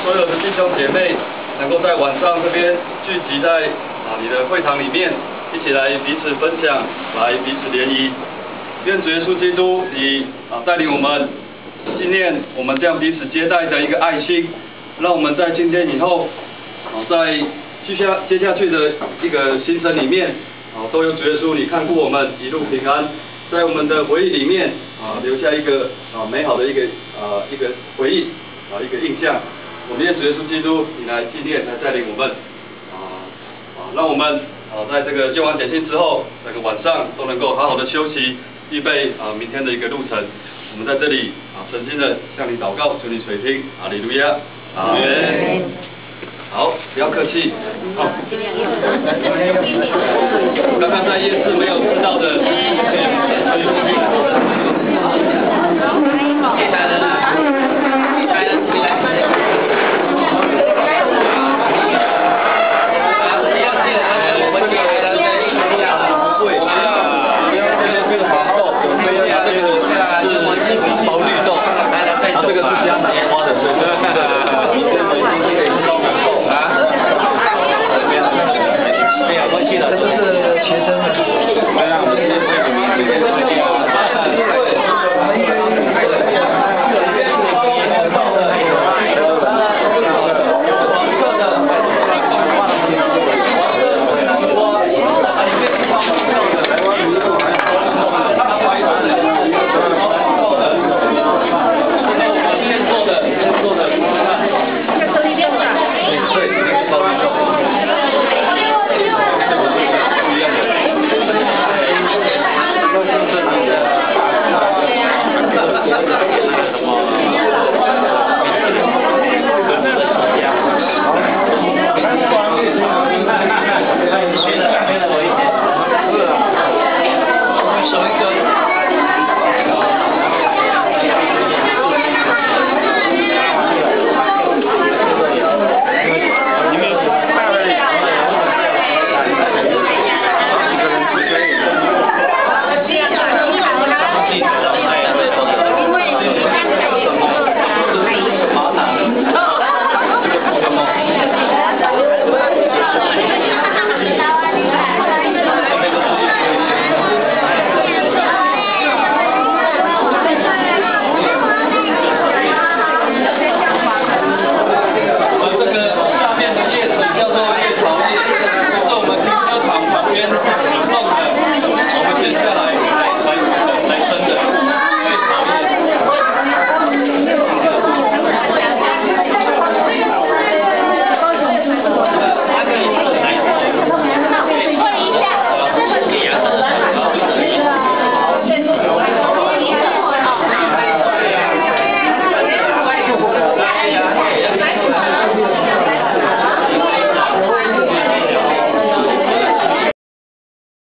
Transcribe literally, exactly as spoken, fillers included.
所有的弟兄姐妹能够在晚上这边聚集在啊你的会堂里面，一起来彼此分享，来彼此联谊。愿主耶稣基督以啊带领我们纪念我们这样彼此接待的一个爱心，让我们在今天以后，啊在接下接下去的一个新生里面，啊都有主耶稣你看顾我们一路平安，在我们的回忆里面啊留下一个啊美好的一个啊一个回忆啊一个印象。我们愿主耶稣基督你来纪念，来带领我们啊啊让我们啊在这个救完点心之后，这个晚上都能够好好的休息，预备啊明天的一个路程。我们在这里啊诚心的向你祷告，求你垂听，哈利路亚，阿门。好，不要客气。好，刚刚在夜市没有吃到的，可以可以。